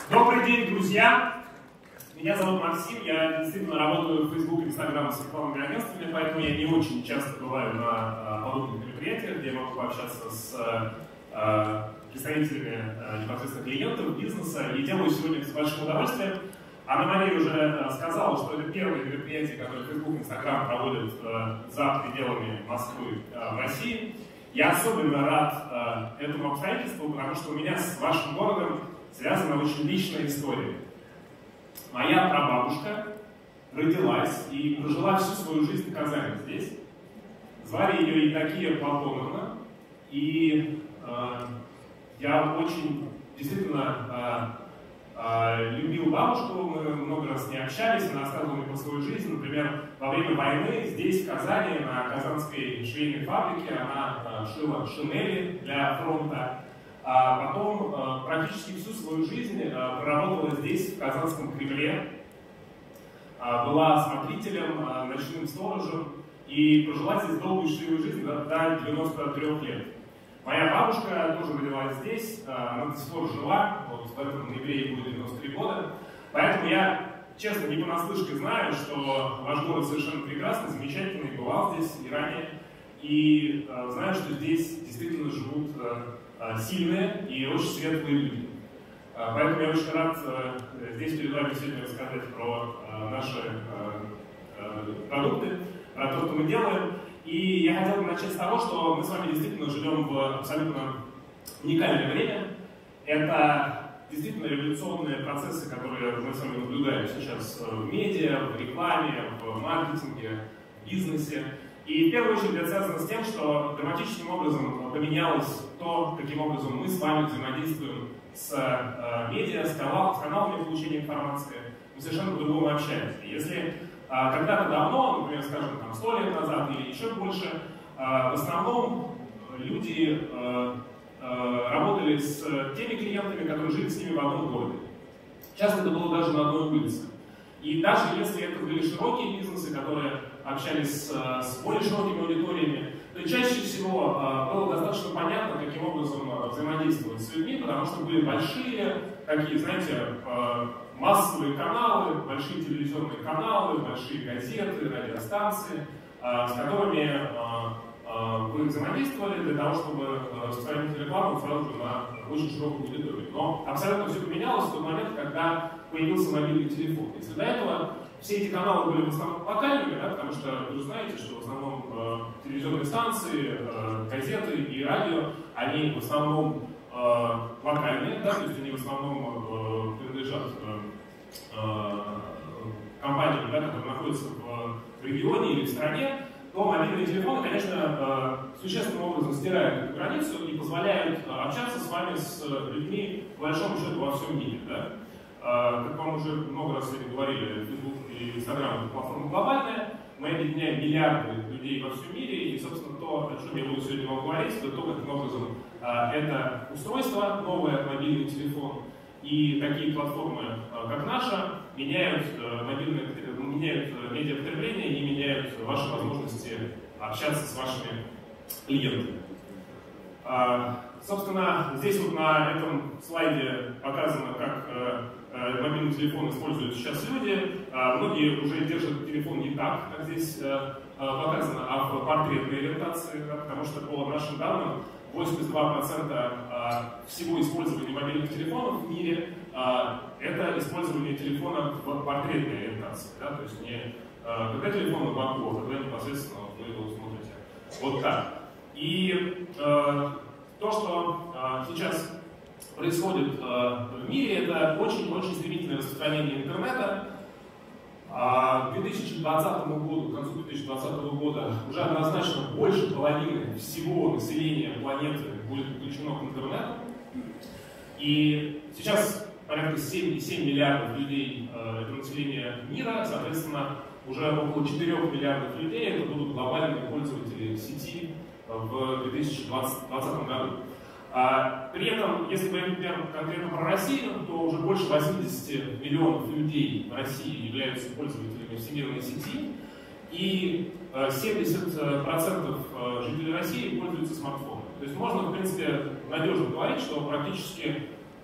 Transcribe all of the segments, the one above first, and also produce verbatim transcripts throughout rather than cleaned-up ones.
Добрый день, друзья! Меня зовут Максим, я действительно работаю в Facebook, Instagram с рекламными агентствами, поэтому я не очень часто бываю на а, подобных мероприятиях, где я могу пообщаться с а, представителями а, непосредственно клиентов, бизнеса, и делаю сегодня это с большим удовольствием. Анна Мария уже а, сказала, что это первое мероприятие, которое Facebook, Instagram проводят а, за пределами Москвы а, в России. Я особенно рад а, этому обстоятельству, потому что у меня с вашим городом связана очень личная история. Моя прабабушка родилась и прожила всю свою жизнь в Казани здесь. Звали ее Евдокия Платоновна. И э, я очень действительно э, э, любил бабушку, мы много раз с ней общались, она рассказывала мне про свою жизнь. Например, во время войны здесь, в Казани, на Казанской швейной фабрике, она э, шила шинели для фронта. А потом э, практически всю свою жизнь э, проработала здесь, в Казанском Кремле, э, была смотрителем, э, ночным сторожем и прожила здесь долгую счастливую жизнь до, до девяноста трёх лет. Моя бабушка тоже родилась здесь, э, она до сих пор жива, вот в этом ноябре ей будет девяносто три года, поэтому я, честно, не понаслышке знаю, что ваш город совершенно прекрасный, замечательный, бывал здесь и ранее, и э, знаю, что здесь действительно живут э, сильные и очень светлые люди. Поэтому я очень рад здесь перед вами сегодня рассказать про наши продукты, про то, что мы делаем. И я хотел бы начать с того, что мы с вами действительно живем в абсолютно уникальное время. Это действительно революционные процессы, которые мы с вами наблюдаем сейчас в медиа, в рекламе, в маркетинге, в бизнесе. И в первую очередь это связано с тем, что драматическим образом поменялось то, каким образом мы с вами взаимодействуем с э, медиа, с, канал, с каналами получения информации. Мы совершенно по-другому общаемся. Если э, когда-то давно, например, скажем, там, сто лет назад или еще больше, э, в основном люди э, э, работали с теми клиентами, которые жили с ними в одном городе. Часто это было даже на одной улице. И даже если это были широкие бизнесы, которые общались с, с более широкими аудиториями, то чаще всего э, было достаточно понятно, каким образом э, взаимодействовать с людьми, потому что были большие, такие, знаете, э, массовые каналы, большие телевизионные каналы, большие газеты, радиостанции, э, с которыми э, э, вы взаимодействовали для того, чтобы э, распространить рекламу сразу же на очень широкую аудиторию. Но абсолютно все поменялось в тот момент, когда появился мобильный телефон. Если до этого все эти каналы были в основном локальными, да, потому что вы же знаете, что в основном э, телевизионные станции, э, газеты и радио, они в основном э, локальные, да, то есть они в основном э, принадлежат э, э, компаниям, да, которые находятся в регионе или в стране, то мобильные телефоны, конечно, э, существенным образом стирают эту границу и позволяют э, общаться с вами, с людьми, по большому счету, во всем мире. Да? Как вам уже много раз сегодня говорили, Facebook и Instagram — это платформа глобальная, мы объединяем миллиарды людей во всем мире, и, собственно, то, о чем я буду сегодня вам говорить, это то, каким образом это устройство, новый мобильный телефон и такие платформы, как наша, меняют мобильное, меняют медиапотребление и меняют ваши возможности общаться с вашими клиентами. Собственно, здесь вот на этом слайде показано, как э, мобильный телефон используют сейчас люди. Э, многие уже держат телефон не так, как здесь э, показано, а в портретной ориентации, да, потому что по нашим данным восемьдесят два процента всего использования мобильных телефонов в мире э, это использование телефона в портретной ориентации. Да, то есть не э, когда телефон на боку, а когда непосредственно вы его смотрите. Вот так. И э, то, что э, сейчас происходит э, в мире, это очень-очень стремительное распространение интернета. А к две тысячи двадцатому году, к концу две тысячи двадцатого года уже однозначно больше половины всего населения планеты будет подключено к интернету. И сейчас порядка семь и семь миллиардов людей э, это население мира, соответственно, уже около четырёх миллиардов людей это будут глобальные пользователи сети в две тысячи двадцатом году. А, при этом, если мы говорим конкретно про Россию, то уже больше восьмидесяти миллионов людей в России являются пользователями всемирной сети, и семьдесят процентов жителей России пользуются смартфоном. То есть можно, в принципе, надежно говорить, что практически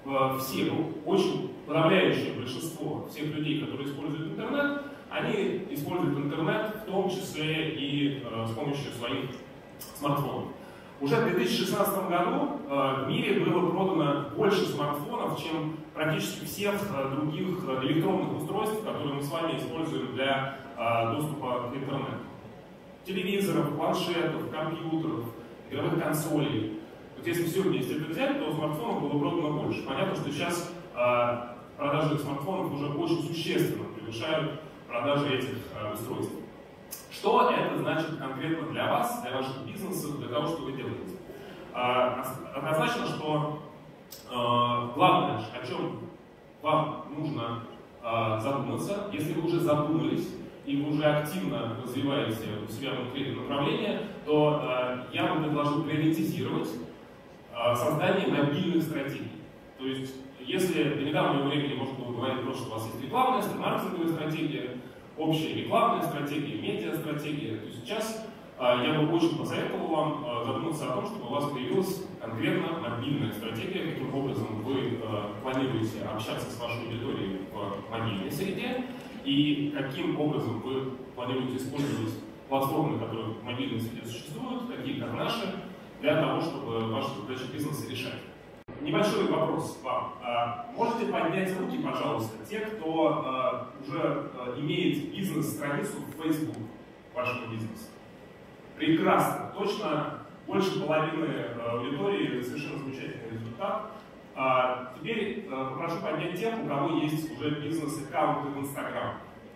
все, ну, очень подавляющее большинство всех людей, которые используют интернет, они используют интернет в том числе и э, с помощью своих смартфонов. Уже в две тысячи шестнадцатом году э, в мире было продано больше смартфонов, чем практически всех э, других электронных устройств, которые мы с вами используем для э, доступа к интернету. Телевизоров, планшетов, компьютеров, игровых консолей. Вот если все вместе это взять, то смартфонов было продано больше. Понятно, что сейчас э, продажи смартфонов уже очень существенно превышают продажи этих э, устройств. Что это значит конкретно для вас, для ваших бизнесов, для того, что вы делаете? Э, однозначно, что э, главное, о чем вам нужно э, задуматься, если вы уже задумались, и вы уже активно развиваете у себя внутри это направление, то э, я вам предложу приоритизировать э, создание мобильных стратегий. То есть, если до недавнего времени можно было говорить, что у вас есть рекламная, маркетинговая стратегия, общая рекламная стратегия, медиа-стратегия, то сейчас э, я бы очень посоветовал вам э, задуматься о том, чтобы у вас появилась конкретно мобильная стратегия, каким образом вы э, планируете общаться с вашей аудиторией в мобильной среде, и каким образом вы планируете использовать платформы, которые в мобильной среде существуют, такие как наши, для того, чтобы ваши задачи бизнеса решать. Небольшой вопрос вам. Можете поднять руки, пожалуйста, те, кто уже имеет бизнес-страницу в Facebook вашего бизнеса? Прекрасно. Точно больше половины аудитории, совершенно замечательный результат. А теперь э, попрошу поднять тех, у кого есть уже бизнес-аккаунты в Instagram.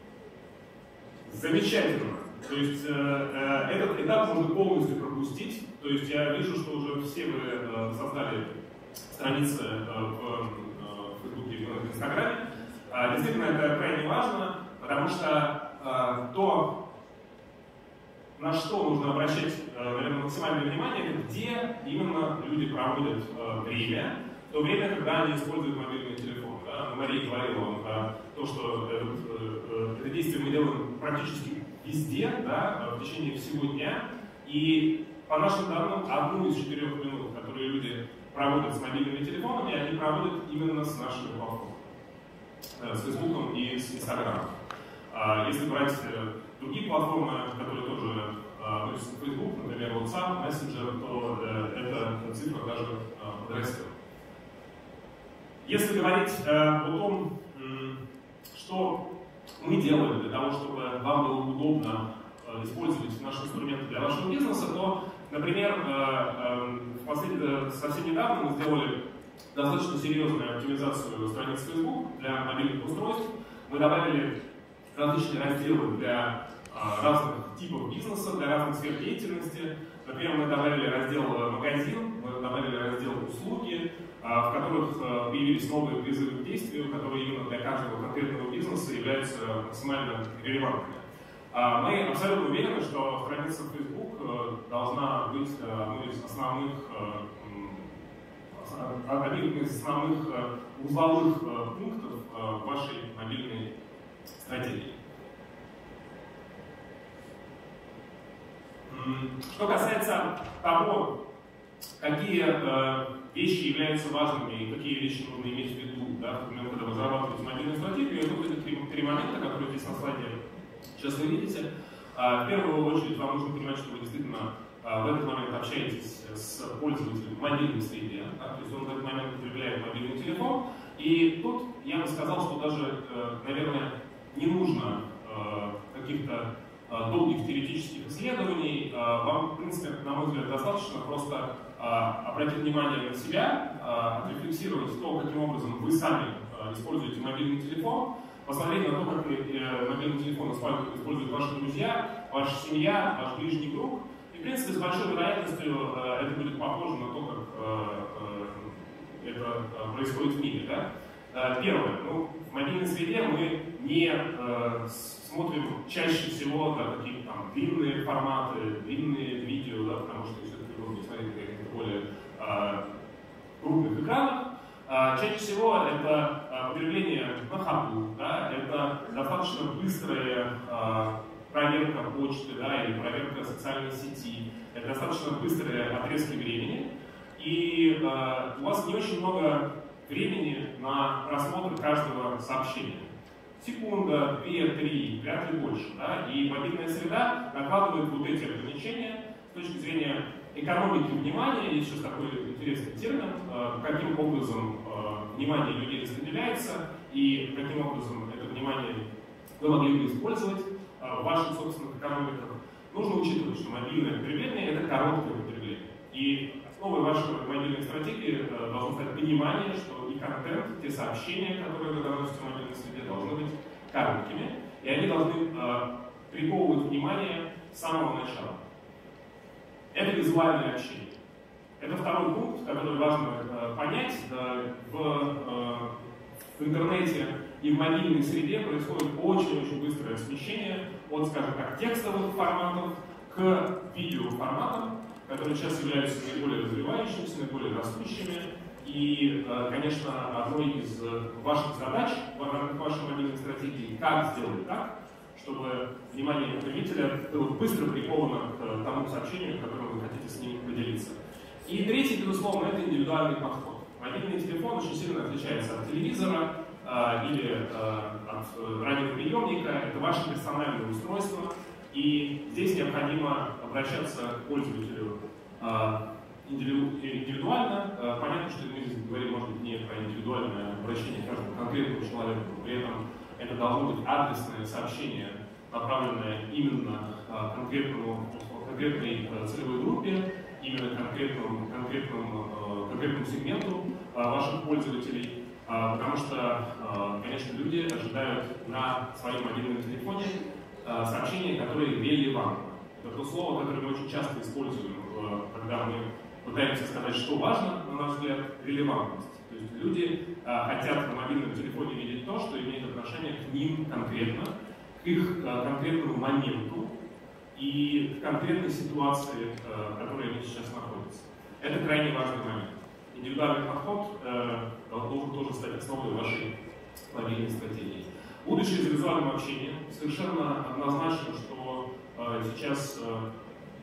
Замечательно. То есть э, э, этот этап можно полностью пропустить. То есть я вижу, что уже все вы э, создали страницы э, в, э, в Фейсбуке и в Инстаграме. Э, действительно, это крайне важно, потому что э, то, на что нужно обращать, э, наверное, максимальное внимание, это где именно люди проводят э, время. В то время, когда они используют мобильный телефон. Да? Мария говорила вам про то, что это, это действие мы делаем практически везде, да, в течение всего дня. И по нашим данным, одну из четырех минут, которые люди проводят с мобильными телефонами, они проводят именно с нашими платформами. С Фейсбуком и с Инстаграмом. Если брать другие платформы, которые тоже относятся к Facebook, например, WhatsApp, Messenger, то эта цифра даже подрастет. Если говорить э, о том, э, что мы делаем для того, чтобы вам было удобно э, использовать наши инструменты для вашего бизнеса, то, например, э, э, совсем недавно мы сделали достаточно серьезную оптимизацию страниц Facebook для мобильных устройств. Мы добавили различные разделы для э, разных типов бизнеса, для разных сфер деятельности. Например, мы добавили раздел «Магазин», мы добавили раздел «Услуги», в которых появились новые призывы к действию, которые именно для каждого конкретного бизнеса являются максимально релевантными. Мы абсолютно уверены, что страница Facebook должна быть одной из основных, одним из основных узловых пунктов вашей мобильной стратегии. Что касается того, какие э, вещи являются важными и какие вещи нужно иметь в виду, да, например, когда вы разрабатываете мобильную стратегию, это вот три, три момента, которые здесь на слайде сейчас вы видите. А, в первую очередь вам нужно понимать, что вы действительно а, в этот момент общаетесь с пользователем в мобильной среде, да, то есть он в этот момент потребляет мобильный телефон. И тут я бы сказал, что даже, э, наверное, не нужно э, каких-то долгих теоретических исследований. Вам, в принципе, на мой взгляд, достаточно просто обратить внимание на себя, отрефлексировать то, каким образом вы сами используете мобильный телефон, посмотреть на то, как мобильный телефон используют ваши друзья, ваша семья, ваш ближний круг. И, в принципе, с большой вероятностью это будет похоже на то, как это происходит в мире. Да? Первое. Ну, в мобильной среде мы не э, смотрим чаще всего да, такие там, длинные форматы, длинные видео, да, потому что все-таки вы будете смотреть на каких-то более э, крупных экранах. Э, чаще всего это э, потребление на ходу, да, это достаточно быстрая э, проверка почты да, или проверка социальной сети, это достаточно быстрые отрезки времени, и э, у вас не очень много времени на просмотр каждого сообщения. Секунда, две, три, вряд ли больше. Да? И мобильная среда накладывает вот эти ограничения с точки зрения экономики внимания. Есть сейчас такой интересный термин, каким образом внимание людей распределяется и каким образом это внимание вы могли бы использовать в ваших собственных экономиках. Нужно учитывать, что мобильное потребление — это короткое потребление. И основой вашей мобильной стратегии должно стать понимание, что и контент, те сообщения, которые вы доносите в мобильной среде, должны быть короткими, и они должны э, приковывать внимание с самого начала. Это визуальное общение. Это второй пункт, который важно э, понять. Э, в, э, в интернете и в мобильной среде происходит очень-очень быстрое смещение от, скажем так, текстовых форматов к видеоформатам, которые сейчас являются наиболее развивающимися, наиболее растущими. И, конечно, одной из ваших задач в вашей мобильной стратегии, как сделать так, чтобы внимание потребителя было быстро приковано к тому сообщению, которым вы хотите с ним поделиться. И третий, безусловно, это индивидуальный подход. Мобильный телефон очень сильно отличается от телевизора э, или э, от радиоприемника. Это ваше персональное устройство. И здесь необходимо обращаться к пользователю э, индивидуально. Понятно, что мы здесь говорим, может быть, не про индивидуальное обращение к каждому конкретному человеку, но при этом это должно быть адресное сообщение, направленное именно конкретному, конкретной целевой группе, именно конкретному, конкретному, конкретному сегменту ваших пользователей, потому что, конечно, люди ожидают на своем мобильном телефоне сообщения, которые релевантны. Это то слово, которое мы очень часто используем, когда мы пытаемся сказать, что важно, на наш взгляд, релевантность. То есть люди а, хотят на мобильном телефоне видеть то, что имеет отношение к ним конкретно, к их а, конкретному моменту и к конкретной ситуации, а, в которой они сейчас находятся. Это крайне важный момент. Индивидуальный подход а, должен тоже стать основой вашей мобильной стратегии. Будучи из визуального общения, совершенно однозначно, что а, сейчас а,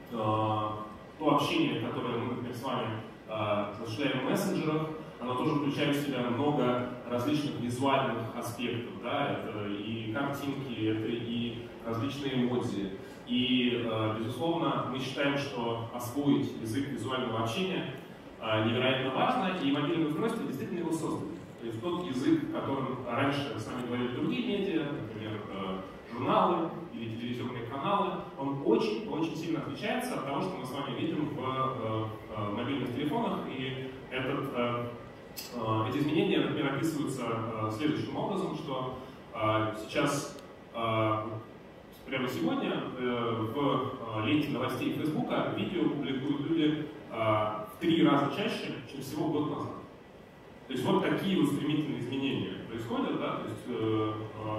а, то общение, которое мы, например, с вами э, осуществляем в мессенджерах, оно тоже включает в себя много различных визуальных аспектов. Да? Это и картинки, это и различные эмодзи. И, э, безусловно, мы считаем, что освоить язык визуального общения э, невероятно важно, и мобильное устройство действительно его создали. То есть тот язык, которым раньше с вами говорили другие медиа, например, э, журналы или телевизионные каналы, он очень-очень сильно отличается от того, что мы с вами видим в э, э, мобильных телефонах. И этот, э, э, эти изменения, например, описываются э, следующим образом, что э, сейчас, э, прямо сегодня, э, в э, ленте новостей Фейсбука видео публикуют люди э, в три раза чаще, чем всего год назад. То есть вот такие вот стремительные изменения происходят, да, то есть э,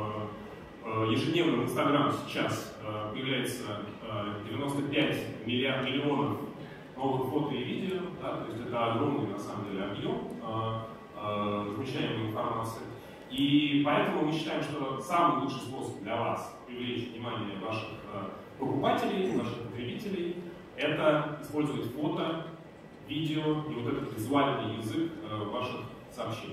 э, ежедневно в Инстаграм сейчас э, появляется э, девяносто пять миллиардов миллионов новых фото и видео, да, то есть это огромный на самом деле объем э, э, размещаемой информации. И поэтому мы считаем, что самый лучший способ для вас привлечь внимание ваших э, покупателей, ваших потребителей, это использовать фото, видео и вот этот визуальный язык э, ваших сообщений.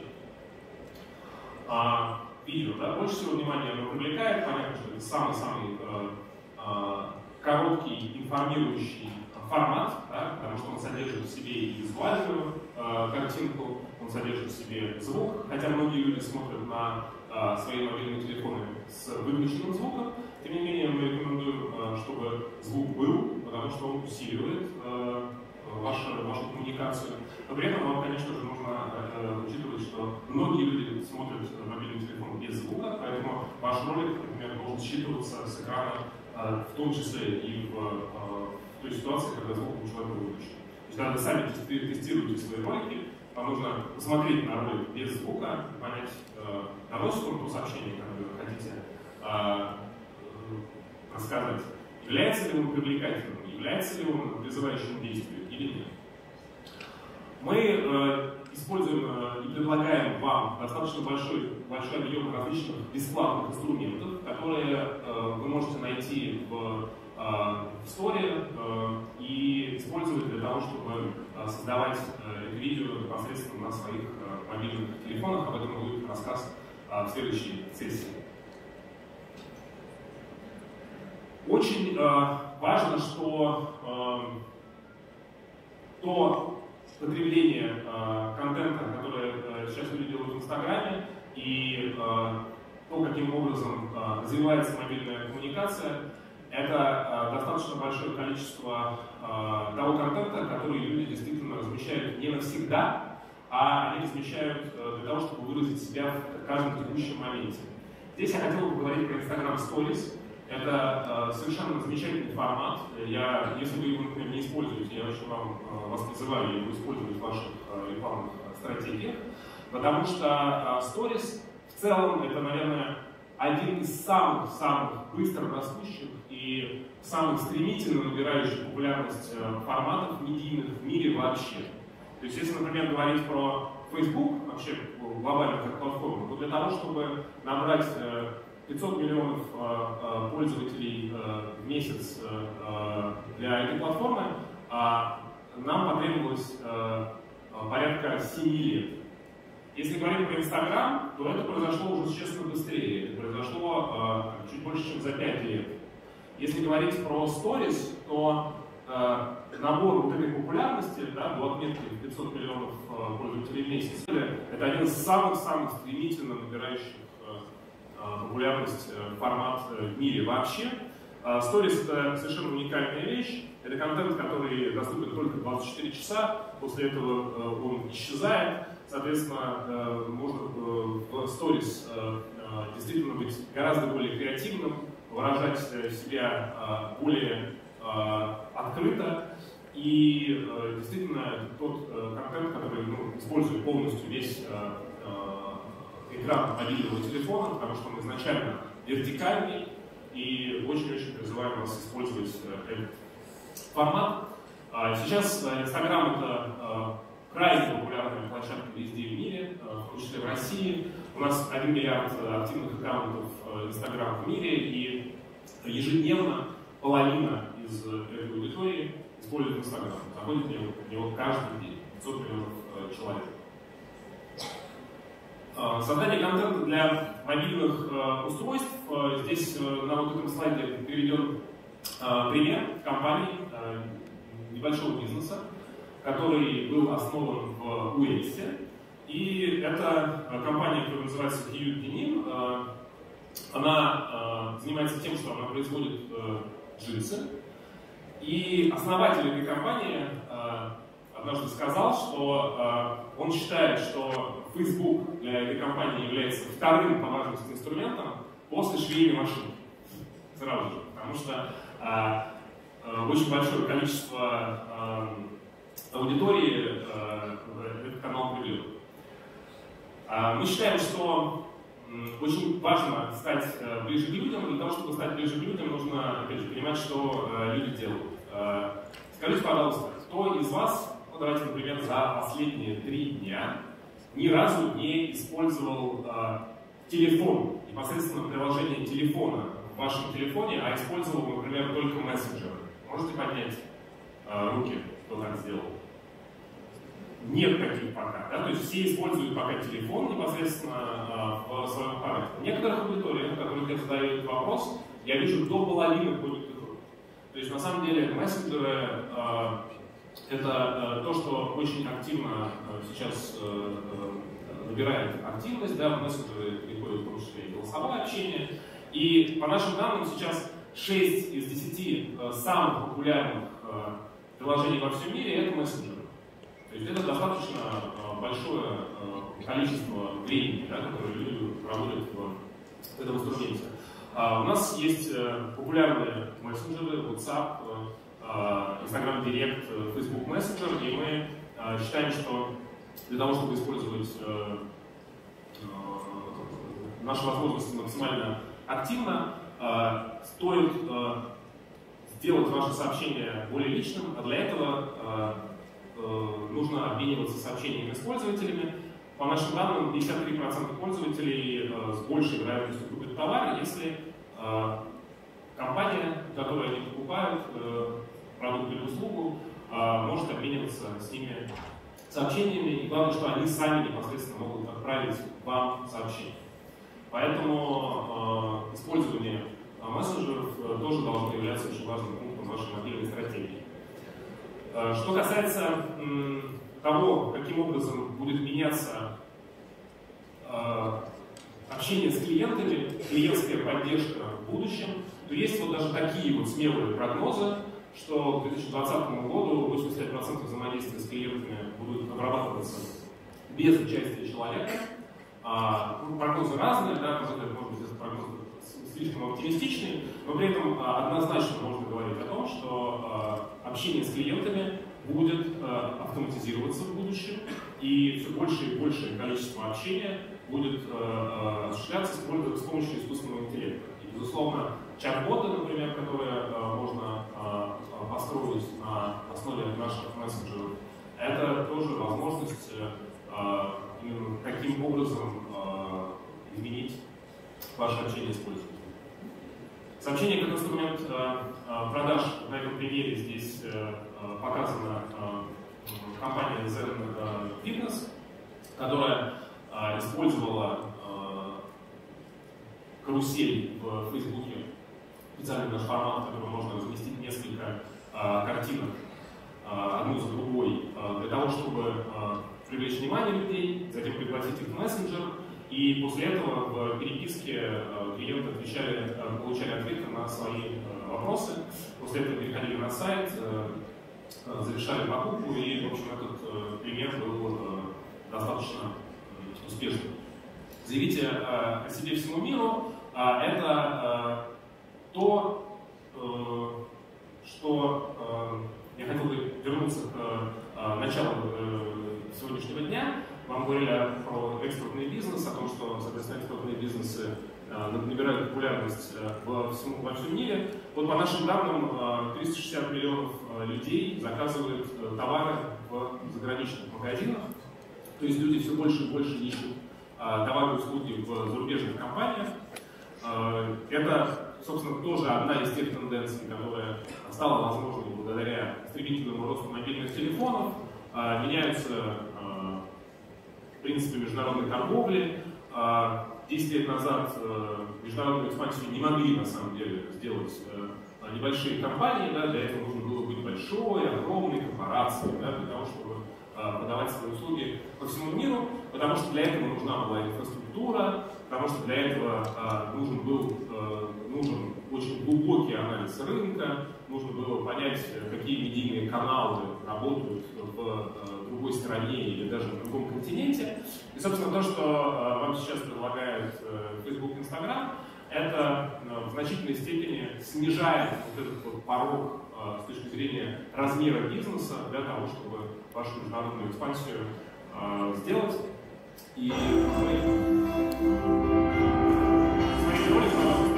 А, видео, да, больше всего внимания оно привлекает, понятно, что это самый-самый э, э, короткий, информирующий формат, да, потому что он содержит в себе и визуальную э, картинку, он содержит в себе звук, хотя многие люди смотрят на э, свои мобильные телефоны с выключенным звуком, тем не менее мы рекомендуем, э, чтобы звук был, потому что он усиливает э, вашу, вашу коммуникацию. Но при этом вам, конечно же, нужно э, учитывать, что многие люди смотрят мобильный телефон без звука, поэтому ваш ролик, например, должен считываться с экрана, э, в том числе и в, э, в той ситуации, когда звук у человека выключен. То есть, когда вы сами тестируете свои ролики, вам нужно посмотреть на ролик без звука, понять, э, доносит он то сообщение, которое вы хотите э, рассказать, является ли он привлекательным, является ли он призывающим к действию или нет. Мы э, используем э, и предлагаем вам достаточно большой, большой объем различных бесплатных инструментов, которые э, вы можете найти в, э, в Store э, и использовать для того, чтобы э, создавать э, видео непосредственно на своих мобильных телефонах. Об этом будет рассказ в следующей сессии. Очень важно, что то потребление контента, которое сейчас люди делают в Инстаграме, и то, каким образом развивается мобильная коммуникация, это достаточно большое количество того контента, который люди действительно размещают не навсегда, а они размещают для того, чтобы выразить себя в каждом текущем моменте. Здесь я хотел бы поговорить про Instagram Stories. Это совершенно замечательный формат. Я, если вы его, например, не используете, я очень вам, вас призываю его использовать в ваших рекламных стратегиях, потому что Stories в целом это, наверное, один из самых-самых быстро растущих и самых стремительно набирающих популярность форматов медийных в мире вообще. То есть, если, например, говорить про Facebook, вообще глобально как платформу, то для того, чтобы набрать пятьсот миллионов пользователей в месяц для этой платформы, нам потребовалось порядка семи лет. Если говорить про Instagram, то это произошло уже существенно быстрее. Это произошло э, чуть больше, чем за пять лет. Если говорить про Stories, то э, набор вот этой популярности, да, до отметки пятьсот миллионов э, пользователей в месяц, это один из самых-самых стремительно набирающих э, популярность э, формат э, в мире вообще. Э, Stories — это совершенно уникальная вещь. Это контент, который доступен только двадцать четыре часа, после этого э, он исчезает. Соответственно, можно в сторис действительно быть гораздо более креативным, выражать себя более открыто. И действительно, тот контент, который ну, использует полностью весь экран мобильного телефона, потому что он изначально вертикальный, и очень-очень призываем вас использовать этот формат. Сейчас Instagram — это крайне популярная площадка везде в мире, в том числе в России. У нас один миллиард активных аккаунтов Instagram в мире, и ежедневно половина из этой аудитории использует Instagram. Заходит в него каждый день, пятьсот миллионов человек. Создание контента для мобильных устройств. Здесь на вот этом слайде приведен пример компании, небольшого бизнеса, который был основан в Уэльсе. И это компания, которая называется Hewlett Denim. Она занимается тем, что она производит джинсы. И основатель этой компании однажды сказал, что он считает, что Facebook для этой компании является вторым по важности инструментом после швейной машины. Сразу же. Потому что очень большое количество аудитории э, этот канал привлек. А мы считаем, что очень важно стать э, ближе к людям. Для того, чтобы стать ближе к людям, нужно, опять же, понимать, что э, люди делают. Э, скажите, пожалуйста, кто из вас, ну, давайте, например, за последние три дня ни разу не использовал э, телефон, непосредственно приложение телефона в вашем телефоне, а использовал, например, только мессенджеры? Можете поднять э, руки, кто так сделал? Нет таких пока, да? То есть все используют пока телефон непосредственно э, в своем аппарате. В некоторых аудиториях, в которых я задаю этот вопрос, я вижу до половины поднятых рук. То есть на самом деле мессенджеры э, это э, то, что очень активно э, сейчас э, э, набирает активность, да? В мессенджеры переходит в том числе и голосовое общение. И по нашим данным сейчас шесть из десяти э, самых популярных э, приложений во всем мире — это мессенджеры. То есть это достаточно э, большое э, количество времени, да, которое люди проводят в, в этом инструменте. А у нас есть э, популярные мессенджеры, WhatsApp, э, Instagram Direct, Facebook Messenger, и мы э, считаем, что для того, чтобы использовать э, э, наши возможности максимально активно, э, стоит э, сделать ваше сообщение более личным, а для этого э, нужно обмениваться сообщениями с пользователями. По нашим данным, пятьдесят три процента пользователей э, с большей вероятностью купят товар, если э, компания, которую они покупают, э, продукт или услугу, э, может обмениваться с ними сообщениями, и главное, что они сами непосредственно могут отправить вам сообщение. Поэтому э, использование э, мессенджеров э, тоже должно являться очень важным пунктом вашей мобильной стратегии. Э, что касается э, того, каким образом будет меняться э, общение с клиентами, клиентская поддержка в будущем, то есть вот даже такие вот смелые прогнозы, что к две тысячи двадцатому году восемьдесят пять процентов взаимодействия с клиентами будут обрабатываться без участия человека. А, ну, прогнозы разные, да, может быть, этот прогноз слишком оптимистичный, но при этом а, однозначно можно говорить о том, что а, общение с клиентами будет а, автоматизироваться в будущем, и все больше и большее количество общения будет а, осуществляться с помощью искусственного интеллекта. И, безусловно, чат-боты, например, которые а, можно а, построить на основе наших мессенджеров, это тоже возможность а, каким образом э, изменить ваше общение с пользователем. Сообщение как инструмент э, продаж. На этом примере здесь э, показана э, компания Zen Fitness, которая э, использовала э, карусель в Фейсбуке, специальный наш формат, в котором можно разместить несколько э, картинок э, одну за другой, э, для того, чтобы э, привлечь внимание людей, затем пригласить их в мессенджер, и после этого в переписке э, клиенты отвечали, э, получали ответы на свои э, вопросы, после этого переходили на сайт, э, э, завершали покупку, и, в общем, этот э, пример был э, достаточно э, успешным. Заявите э, о себе всему миру, э, это э, то, э, что э, я хотел бы вернуться к э, началу э, сегодняшнего дня. Вам говорили про экспортный бизнес, о том, что, соответственно, экспортные бизнесы э, набирают популярность э, во, всему, во всем мире. Вот по нашим данным, э, триста шестьдесят миллионов э, людей заказывают э, товары в заграничных магазинах. То есть люди все больше и больше ищут э, товары и услуги в зарубежных компаниях. Э, это, собственно, тоже одна из тех тенденций, которая стала возможной благодаря стремительному росту мобильных телефонов. Меняются э, принципы международной торговли. десять лет назад э, международную экспансию не могли на самом деле сделать э, небольшие компании, да, для этого нужно было быть большой, огромной корпорацией, да, для того, чтобы э, продавать свои услуги по всему миру, потому что для этого нужна была инфраструктура, потому что для этого э, нужен был э, нужен очень глубокий анализ рынка, нужно было понять, какие медийные каналы работают в э, другой стране или даже в другом континенте. И, собственно, то, что э, вам сейчас предлагает э, Facebook и Instagram, это э, в значительной степени снижает вот этот вот порог э, с точки зрения размера бизнеса для того, чтобы вашу международную экспансию э, сделать. И мы... Смотрите ролик, пожалуйста.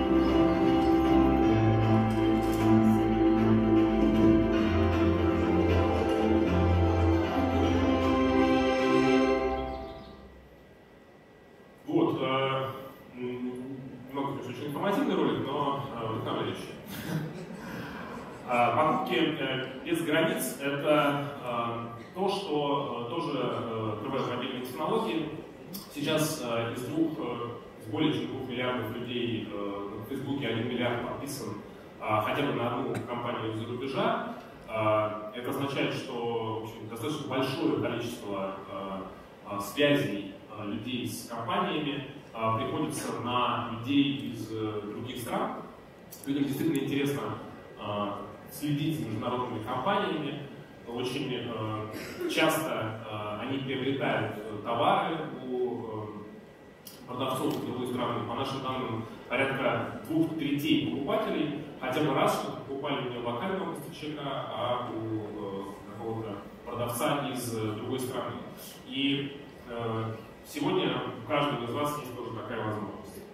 Вот, э, много, конечно, очень информативный ролик, но э, вдохновляющий. Покупки без границ – это э, то, что э, тоже э, открывают мобильные технологии. Сейчас э, из, двух, э, из более чем двух миллиардов людей э, на Фейсбуке один миллиард подписан э, хотя бы на одну компанию из-за рубежа. Э, это означает, что в общем, достаточно большое количество э, э, связей э, людей с компаниями э, приходится на людей из э, других стран. Людям действительно интересно э, следить за международными компаниями. Очень э, часто э, они приобретают э, товары у э, продавцов из другой страны. По нашим данным, порядка двух третей покупателей хотя бы раз что покупали не у локального поставщика, а у э, какого-то продавца из э, другой страны. И э, сегодня у каждого из вас есть тоже такая возможность.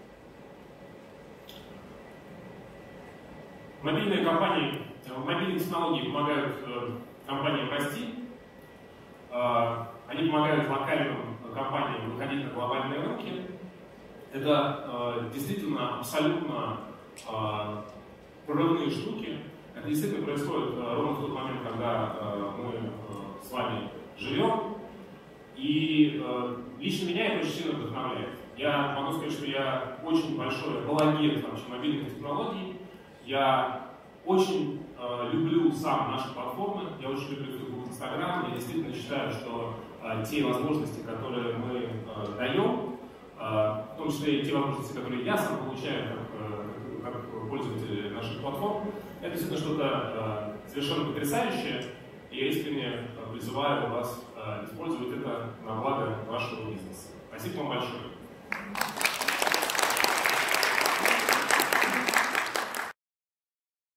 Мобильные компании, мобильные технологии помогают э, компаниям расти, э, они помогают локальным компаниям выходить на глобальные рынки. Это э, действительно абсолютно э, прорывные штуки. Это действительно происходит э, ровно в тот момент, когда э, мы э, с вами живем. И э, лично меня это очень сильно вдохновляет. Я могу сказать, что я очень большой балагир вообще мобильных технологий. Я очень э, люблю сам наши платформы, я очень люблю Facebook, Instagram. Я действительно считаю, что э, те возможности, которые мы э, даем, э, в том числе и те возможности, которые я сам получаю как, э, как пользователь наших платформ, это действительно что-то э, совершенно потрясающее. И я искренне э, призываю вас э, использовать это на благо вашего бизнеса. Спасибо вам большое.